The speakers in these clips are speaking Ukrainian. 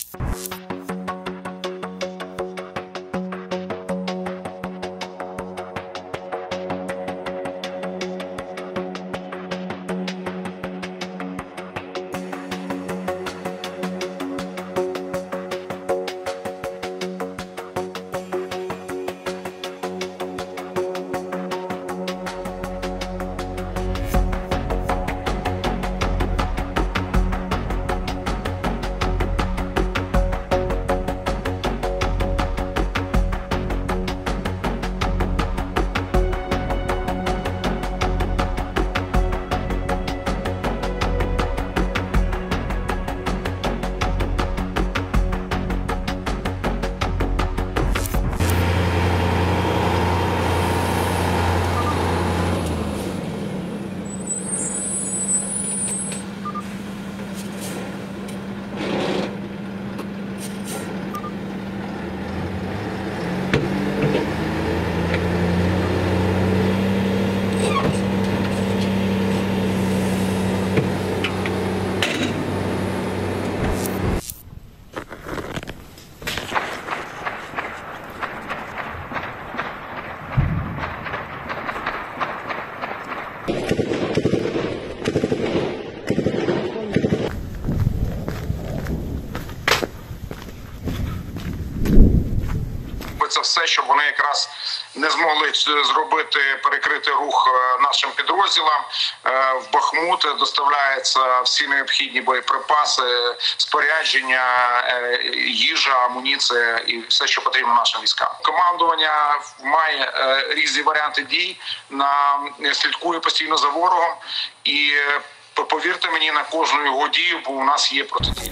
Це все, щоб вони якраз не змогли зробити, перекрити рух нашим підрозділам. В Бахмут доставляються всі необхідні боєприпаси, спорядження, їжа, амуніція і все, що потрібно нашим військам. Командування має різні варіанти дій, слідкує постійно за ворогом і, повірте мені, на кожну його дію, бо у нас є протидія.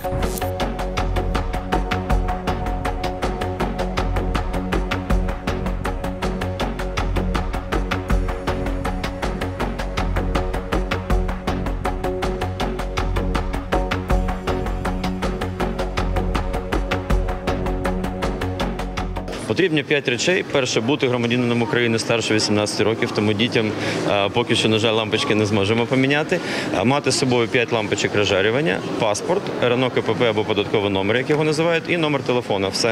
Потрібні 5 речей. Перше – бути громадянином України старше 18 років, тому дітям поки що, на жаль, лампочки не зможемо поміняти. Мати з собою 5 лампочок розжарювання, паспорт, РНО, КПП або податковий номер, як його називають, і номер телефону. Все.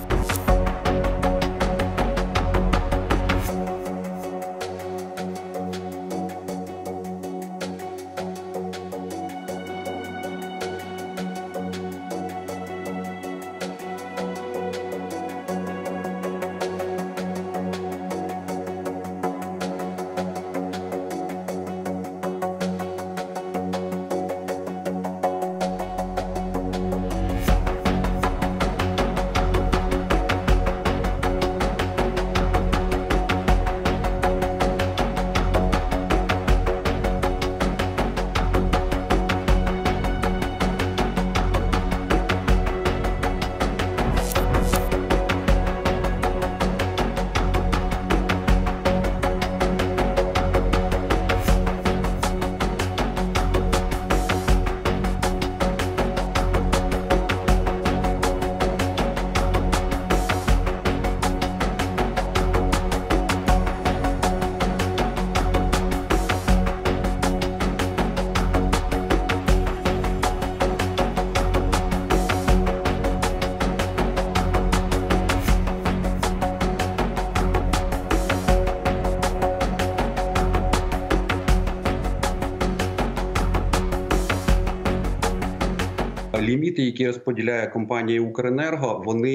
Ліміти, які розподіляє компанія «Укренерго», вони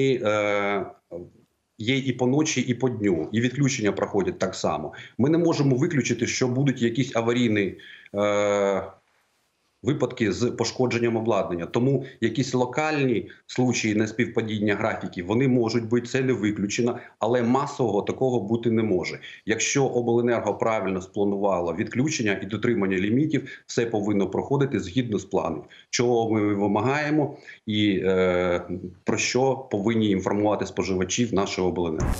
є і по ночі, і по дню, і відключення проходять так само. Ми не можемо виключити, що будуть якісь аварійні випадки з пошкодженням обладнання. Тому якісь локальні случаї неспівпадіння графіків, вони можуть бути, це не виключено, але масового такого бути не може. Якщо обленерго правильно спланувало відключення і дотримання лімітів, все повинно проходити згідно з планом. Чого ми вимагаємо і про що повинні інформувати споживачів нашого обленерго.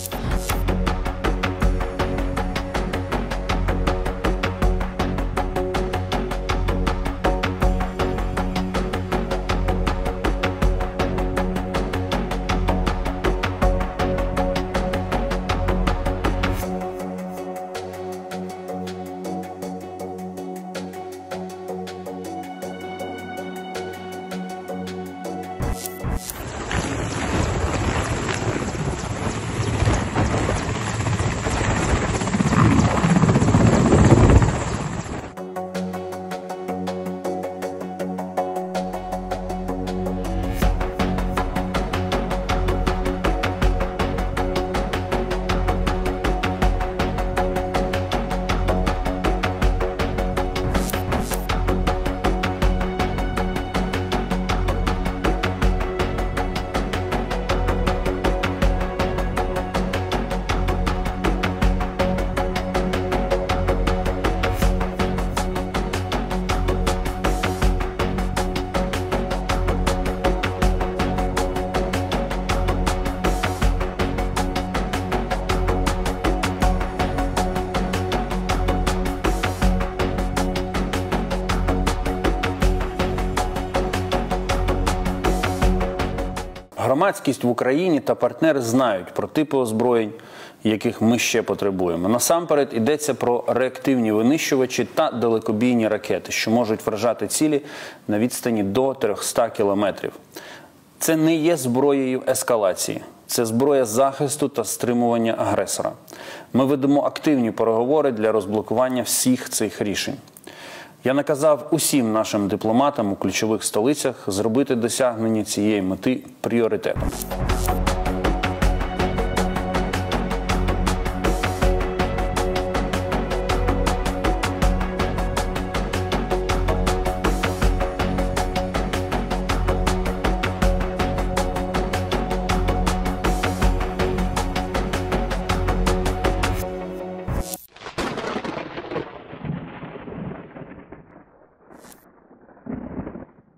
Громадськість в Україні та партнери знають про типи озброєнь, яких ми ще потребуємо. Насамперед йдеться про реактивні винищувачі та далекобійні ракети, що можуть вражати цілі на відстані до 300 кілометрів. Це не є зброєю ескалації. Це зброя захисту та стримування агресора. Ми ведемо активні переговори для розблокування всіх цих рішень. Я наказав усім нашим дипломатам у ключових столицях зробити досягнення цієї мети пріоритетом.